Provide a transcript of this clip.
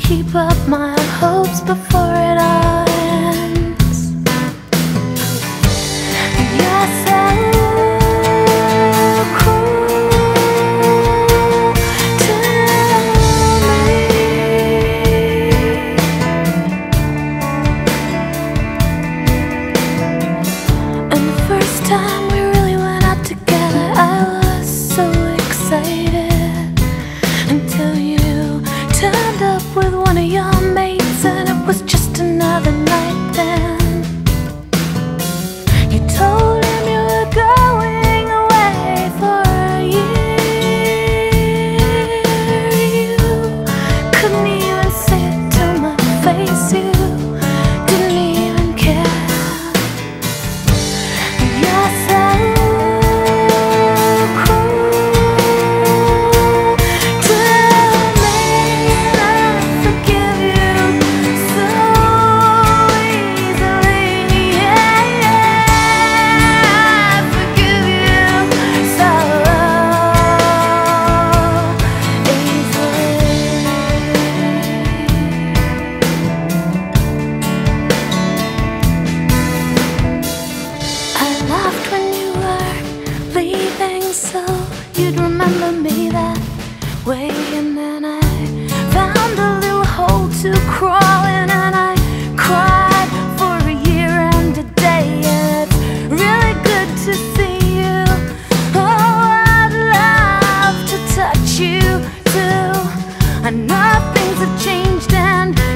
keep up my hopes before it all ends. You're so cruel to me. And the first time we really went out together, I was so excited until you turned up with one of your mates, and it was just another night then. You told him you were going away for a year. You couldn't even say it to my face. You didn't even care. You're so cruel to me, and I forgive you so easily. Yeah, I forgive you so easily. I laughed when you were leaving, so you'd remember me that way. And then I found a little hole to crawl in, and I cried for a year and a day. And it's really good to see you. Oh, I'd love to touch you too. I know things have changed and